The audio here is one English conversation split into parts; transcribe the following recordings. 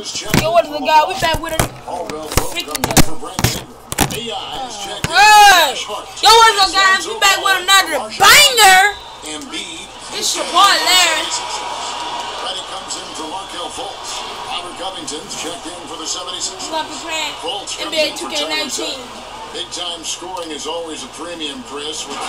Yo, what is the guy? We back with a freaking hey! Yo, what is the guys? We back with another banger. It's your boy Larry. Ready comes in for Markel Fultz. Robert Covington's checked in for the 76ers. We're playing NBA 2K19. Big time scoring is always a premium, Chris. With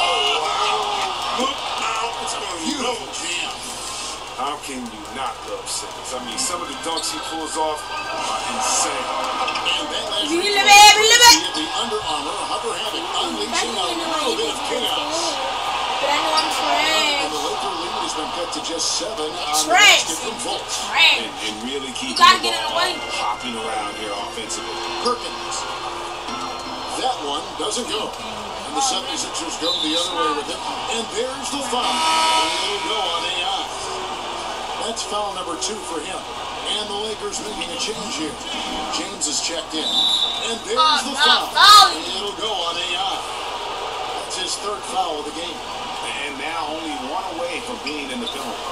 it's a beautiful jam. How can you not love Simmons? I mean, some of the dunks he pulls off are insane. And then as You we live it. the Under Armour Hubbard Havoc unleashing a little bit of chaos. But I know I'm And trash. the Laker lead has been cut to just 7 on the Trash. basket from Fultz. Trash. And really keeping gotta the get in the ball way. hopping around here offensively. Perkins. That one doesn't go. And the 76ers go the other way with it. And there's the foul. And it'll go on AI. That's foul number 2 for him. And the Lakers making a change here. James is checked in. And there's the foul. And it'll go on AI. That's his 3rd foul of the game. And now only one away from being in the penalty.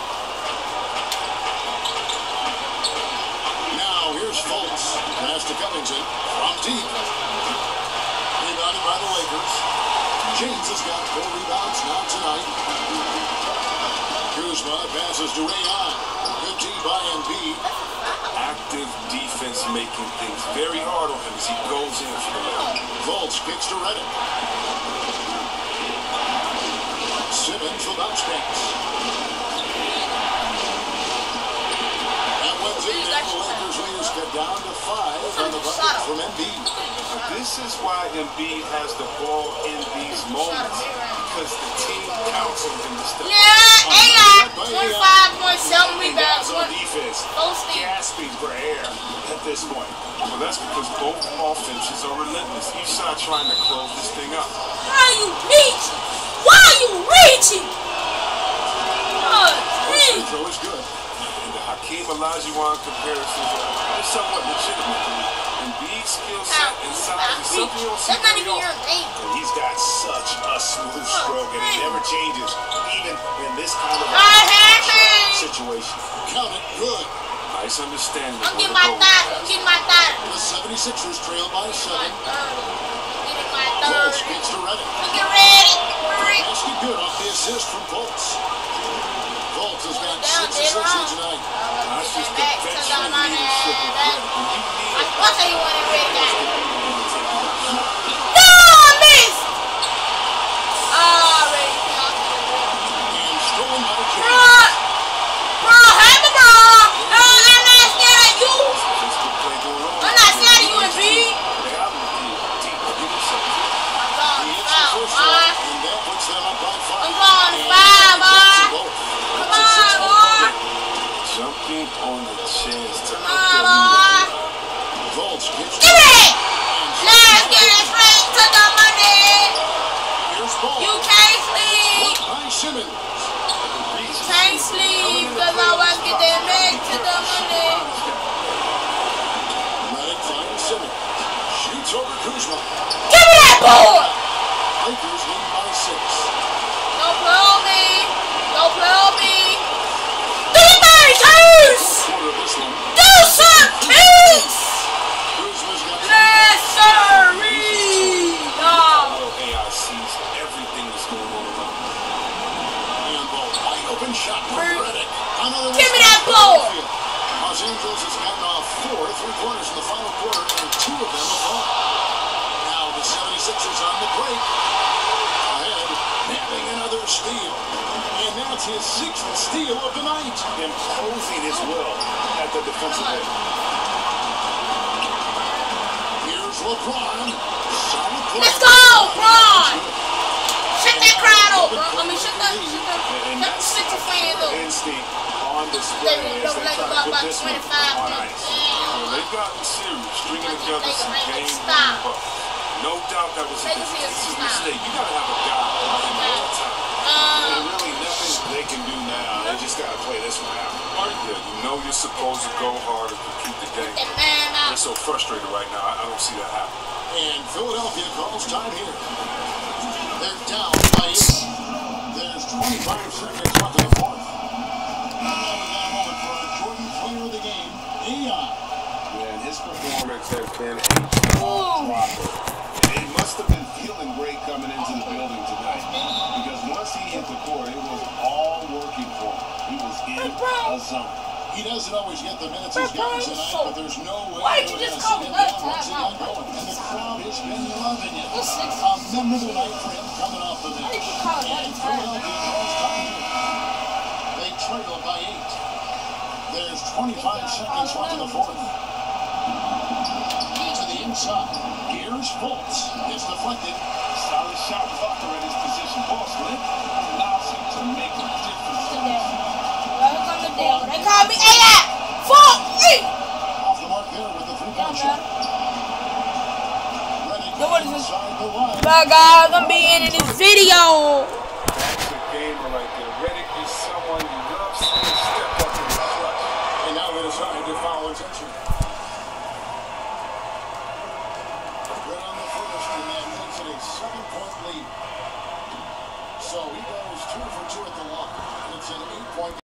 Now here's Fultz. Pass to Covington from deep. Rebounded by the Lakers. James has got 4 rebounds now tonight. Kuzma passes to Ray-On. Good D by Embiid. Active defense making things very hard on him as he goes in for the layup. Fultz kicks to Redick. Simmons will bounce pass. That one's in there. The Lakers lead is cut down to 5 on the bucket from Embiid. This is why Embiid has the ball in these moments, because the team counts on him to step up. Yeah, AI. 25.7 rebounds. Guys on defense gasping for air at this point. Well, that's because both offenses are relentless. Each side trying to close this thing up. Why are you reaching? Why are you reaching? Oh, Free throw is good. And the Hakeem Olajuwon comparisons are somewhat legitimate. Embiid's skill set and size is something you don't see very often. And he's got such a smooth stroke, and it never changes, even in this kind of situation. Count it good. Nice understanding. I'm getting my third. I'm getting my third. The 76ers trail by 7. My third. Getting my Fultz third. kicks to Redick. Get ready. Pass to good off the assist from Fultz. Fultz has got 6 assists tonight. That's just the veteran leadership of Brett. When you need What's that you want to read that? No, I missed! Already. And stolen by James. Bro, hey, bro. I'm not scared of you. I'm not scared of you, and B. He hits the first one, and that puts them up by 5. I'm going 5, boy. Come on, boy. jumping on the chance to Come on, boy. Fultz gets Give it! Let's get it straight to the money. Here's ball. You can't sleep. By Simmons. Can't sleep because I want to get that back to the money. Redick finds Simmons. Shoots over Kuzma. Give me that ball. Lakers lead by 6. Don't play on me. Don't play on me. Do my curse. Quarter of this one. Do some peace. Kuzma's got Yes, sirree. No. AI sees everything that's going on around him. handball. Wide open shot from Redick. Another Give me one. that ball. Los Angeles has gotten off 4 3-quarters in the final quarter, and 2 of them have gone. Now the 76ers on the break. Ahead, nabbing another steal. And that's his 6th steal of the night. Imposing his will at the defensive end. Here's LeBron. Solid play. Let's go, Bron. Shut that crowd up, bro. I mean, shut the fan up. Instinct on display as they try to put this one on ice. They've gotten serious, stringing together some game-winning buckets. No doubt that was a defensive mistake. You gotta have a guy in all time. And really nothing they can do now. They just gotta play this one out. Yeah, you know you're supposed to go hard and compete the game. They're so frustrated right now. I don't see that happening. And Philadelphia calls time here. They're down by 8. There's 25 seconds left in the fourth. We got a moment for a Jordan player of the game. Yeah, and his performance has been a jaw-dropper. He must have been feeling great coming into the building tonight, because once he hit the court, it was all working for him. He was in a zone. He doesn't always get the minutes he's gotten tonight, but there's no way Why'd you just call him us down once he got going. And the crowd has been loving it. A memorable night for him coming off the bench. And Philadelphia has time to. They trail by 8. There's 25 seconds left in the fourth. To the inside. Here's Fultz. It's deflected. Solid shot blocker at his position. Boston allows him to make a difference. They call me AI. Fuck me. Off the mark there with the 3-point shot. Redick inside the line. Bye guys, I'm being in this video. That's a gamer right there. Redick is someone you love seeing step up in the clutch. And now they decide to foul attention. Right on the first, and that makes it a 7-point lead. So he goes 2 for 2 at the line. It's an 8-point